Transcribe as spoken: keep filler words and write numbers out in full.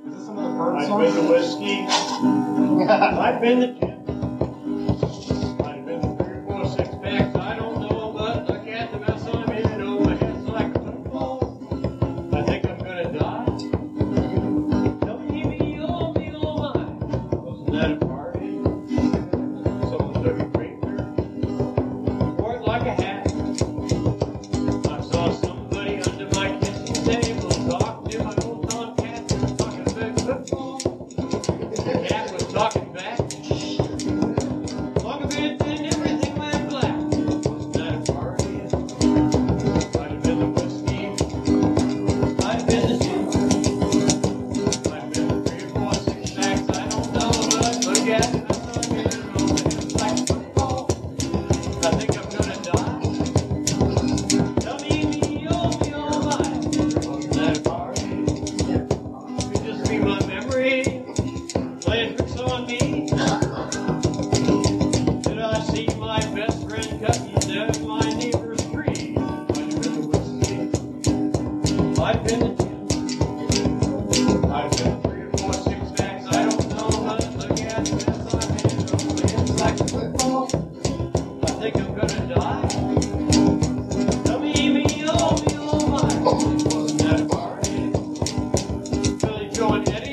this some of the bird I've songs? been the whiskey. I've been the gin. I've been the three or four six packs. I don't know, but look at the mess I'm in. Oh, my head's like a football. I think I'm gonna die. Don't leave me, oh me, oh my. Wasn't that a party? Someone took a drinker, wore it like a hat. I saw somebody under my kitchen table talking to my old tomcat, talking about football. The cat was talking back. Long a bit and everything went black. Wasn't that a party? Might have been the whiskey. Might have been the gin. Might have been the three or four six packs. I don't know, but look at it. I'm not getting on the hips like football. I think I'm gonna die. Tell me, me, oh, me, oh, my. Wasn't that a party? Could just be my memory playing tricks on me. Did I see my best friend cutting down my neighbor's tree? Might have been the whiskey. Might have been the gin. Might have been three or four six packs. I don't know, but look at the mess I'm in. Oh, it's like football. I think I'm gonna die. Tell me, me, oh, me, oh, my. Wasn't that a party? Billy Joe and Eddie.